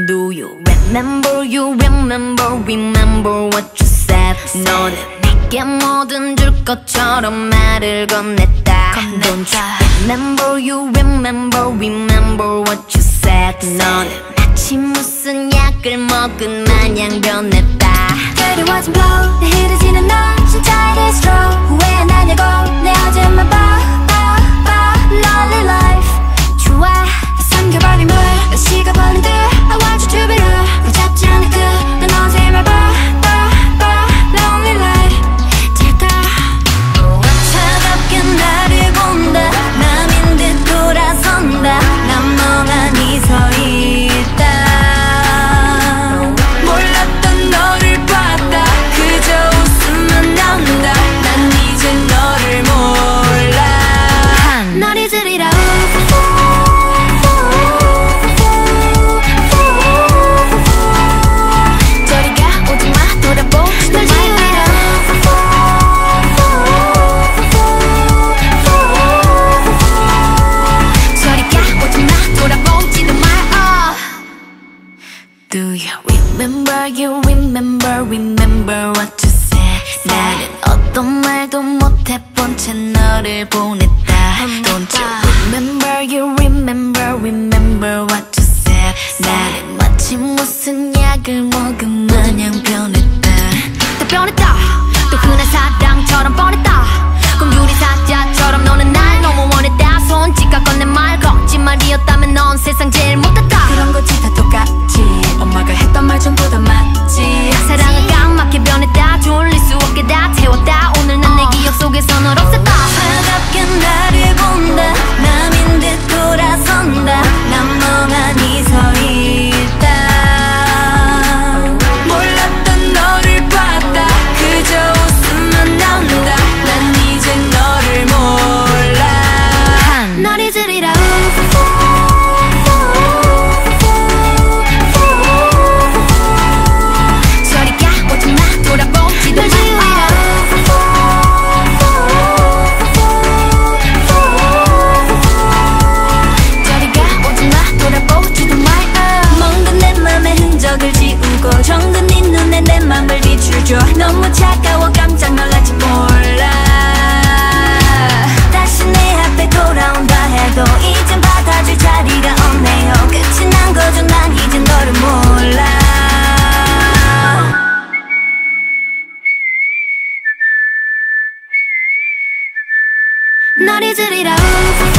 Do you remember what you said? 너는 내게 뭐든 줄 것처럼 말을 건넸다. Don't you remember what you said? 너는 마치 무슨 약을 먹은 마냥 변했다. Dirty watch blow 내 흐려지는 너 진짜 it is true. 후회 안 하냐고 내 어제만 봐 Lonely life 좋아 삼켜버린 물 난 식어버린 듯 I want you to be real 붙잡지 않을 듯난 어제만 봐 Lonely life 잘까 차갑게 나를 본다 맘인 듯 돌아선다 난 멍하니 서 있다 몰랐던 너를 봤다 그저 웃음만 나온다 난 이제 너를 몰라 널 잊으리라 저리가 오지마 돌아보지 널 지우리라 저리가 오지마 돌아보지도 마 Do you remember what you said? 나는 어떤 말도 못해본 채 너를 보냈다. Don't you remember what you said? 나는 마치 무슨 약을 먹은 마냥 변했다. 또 변했다. 또 흔한 사랑처럼 뻔했다. 꿈유리 사자처럼 너는 날 너무 원했다. 손짓과 건넨 말 거짓말이었다면 넌 세상 제일 못했다. 그런 거지 다 똑같지 엄마가 했던 말 전부 다 맞지 사랑은 깡맞게 변했다. 졸릴 수 없게 다 태웠다. 오늘 난 내 기억 속에서 널 없앴다. 차갑게 나를 본다 맘인 듯 돌아선다 난 멍하니 서 있다 몰랐던 너를 봤다 그저 웃음만 나온다 난 이제 너를 몰라 널 잊으리라 저리가 오지마 돌아보지도 널 지우리라 저리가 오지마 돌아보지도 마 멍든 내 맘의 흔적을 지우고 정든 네 눈에 내 맘을 비추줘 너무 차가워 깜짝 놀랄지 몰라 다시 내 앞에 돌아온다 해도 이젠 받아줄 자리가 없네요 끝이 난 거죠 난 이제 너를 몰라 널 잊으리라